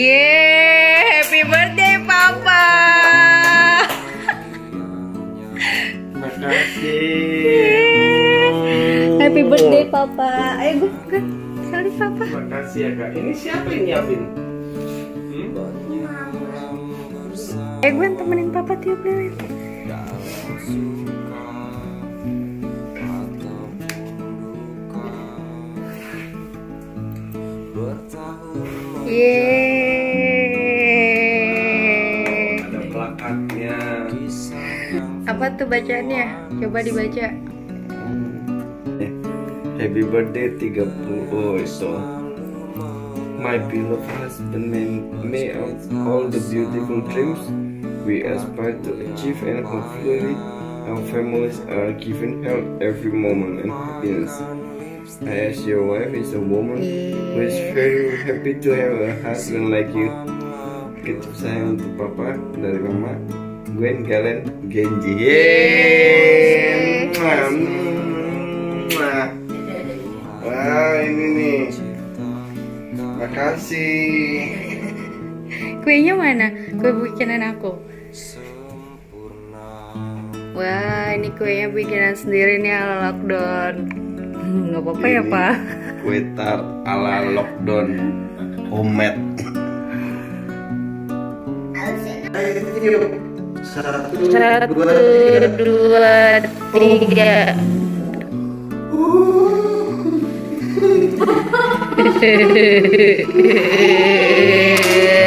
Yeay, happy birthday Papa. Makasih. Happy birthday Papa. Ayo gue kali Papa. Makasih ya Kak. Ini siapa yang nyiapin? Gue temenin Papa tiup lilin. Yeay. Ada plakatnya. Apa tuh bacaannya? Coba dibaca. Happy birthday 30. Oh itu. My beloved husband, may of all the beautiful dreams we aspire to achieve, and hopefully our families are given health every moment and happiness. I, as your wife, is a woman who is very happy to have a husband like you. Ketip sayang untuk Papa dari Mama, Gwen, Galen, Genji. Yeay. Wah, ini nih. Makasih. Kuenya mana? Kue bikinan aku. Wah, ini kuenya bikinan sendiri nih ala lockdown. Nggak apa-apa ya, Pak? Kue tart ala lockdown. Homemade. Satu, dua, tiga. Hehehe.